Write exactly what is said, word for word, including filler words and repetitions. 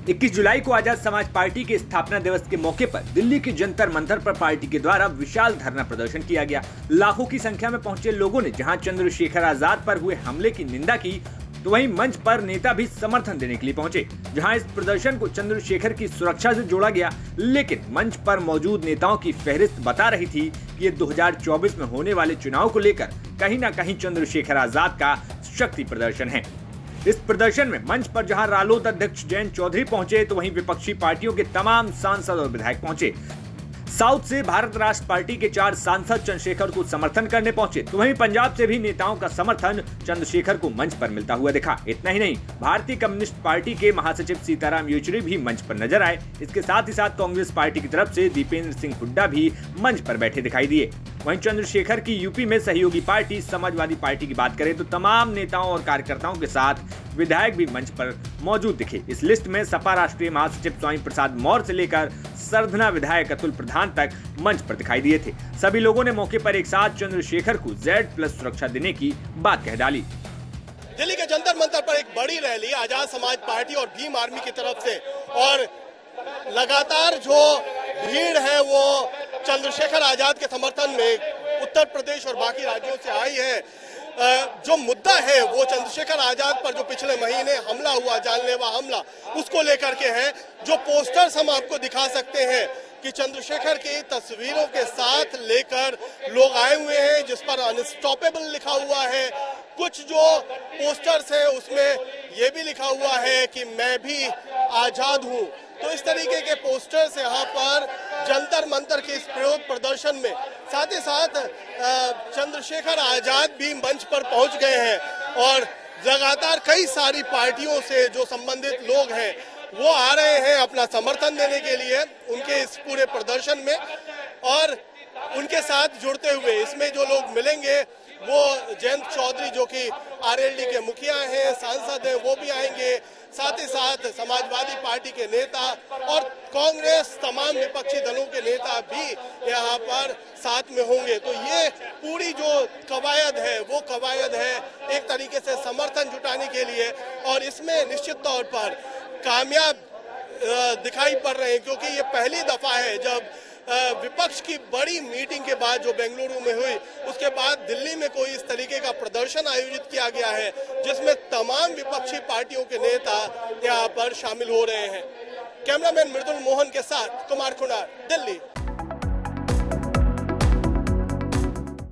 इक्कीस जुलाई को आजाद समाज पार्टी के स्थापना दिवस के मौके पर दिल्ली के जंतर मंतर पर पार्टी के द्वारा विशाल धरना प्रदर्शन किया गया। लाखों की संख्या में पहुंचे लोगों ने जहां चंद्रशेखर आजाद पर हुए हमले की निंदा की, तो वहीं मंच पर नेता भी समर्थन देने के लिए पहुंचे। जहां इस प्रदर्शन को चंद्रशेखर की सुरक्षा से जोड़ा गया, लेकिन मंच पर मौजूद नेताओं की फहरिस्त बता रही थी कि ये दो हज़ार चौबीस में होने वाले चुनाव को लेकर कहीं न कहीं चंद्रशेखर आजाद का शक्ति प्रदर्शन है। इस प्रदर्शन में मंच पर जहां रालोद अध्यक्ष जयंत चौधरी पहुंचे, तो वहीं विपक्षी पार्टियों के तमाम सांसद और विधायक पहुंचे। साउथ से भारत राष्ट्र पार्टी के चार सांसद चंद्रशेखर को समर्थन करने पहुंचे, तो वहीं पंजाब से भी नेताओं का समर्थन चंद्रशेखर को मंच पर मिलता हुआ दिखा। इतना ही नहीं, भारतीय कम्युनिस्ट पार्टी के महासचिव सीताराम येचुरी भी मंच पर नजर आए। इसके साथ ही साथ कांग्रेस पार्टी की तरफ से दीपेंद्र सिंह हुड्डा भी मंच पर बैठे दिखाई दिए। वहीं चंद्रशेखर की यूपी में सहयोगी पार्टी समाजवादी पार्टी की बात करें तो तमाम नेताओं और कार्यकर्ताओं के साथ विधायक भी मंच पर मौजूद दिखे। इस लिस्ट में सपा राष्ट्रीय महासचिव स्वामी प्रसाद मौर्य से लेकर सरधना विधायक अतुल प्रधान तक मंच पर दिखाई दिए थे। सभी लोगों ने मौके पर एक साथ चंद्रशेखर को जेड प्लस सुरक्षा देने की बात कह डाली। दिल्ली के जंतर मंतर पर एक बड़ी रैली आजाद समाज पार्टी और भीम आर्मी की तरफ से, और लगातार जो भीड़ है वो चंद्रशेखर आजाद के समर्थन में उत्तर प्रदेश और बाकी राज्यों से आई है। जो मुद्दा है वो चंद्रशेखर आजाद पर जो पिछले महीने हमला हुआ, जानलेवा हमला, उसको लेकर के है। जो पोस्टर्स हम आपको दिखा सकते हैं कि चंद्रशेखर की तस्वीरों के साथ लेकर लोग आए हुए हैं, जिस पर अनस्टॉपेबल लिखा हुआ है। कुछ जो पोस्टर्स है उसमें ये भी लिखा हुआ है कि मैं भी आजाद हूं। तो इस तरीके के पोस्टर्स यहाँ पर जंतर मंतर के इस विरोध प्रदर्शन में, साथ ही साथ चंद्रशेखर आजाद भी मंच पर पहुंच गए हैं और लगातार कई सारी पार्टियों से जो संबंधित लोग हैं वो आ रहे हैं अपना समर्थन देने के लिए उनके इस पूरे प्रदर्शन में। और उनके साथ जुड़ते हुए इसमें जो लोग मिलेंगे वो जयंत चौधरी जो कि आरएलडी के मुखिया हैं, सांसद हैं, वो भी आएंगे। साथ ही साथ समाजवादी पार्टी के नेता और कांग्रेस, तमाम विपक्षी दलों के नेता भी यहाँ पर साथ में होंगे। तो ये पूरी जो कवायद है वो कवायद है एक तरीके से समर्थन जुटाने के लिए, और इसमें निश्चित तौर पर कामयाब दिखाई पड़ रहे हैं, क्योंकि ये पहली दफा है जब विपक्ष की बड़ी मीटिंग के बाद जो बेंगलुरु में हुई, उसके बाद दिल्ली में कोई इस तरीके का प्रदर्शन आयोजित किया गया है जिसमें तमाम विपक्षी पार्टियों के नेता यहाँ पर शामिल हो रहे हैं। कैमरामैन मृदुल मोहन के साथ कुमार खुनार, दिल्ली।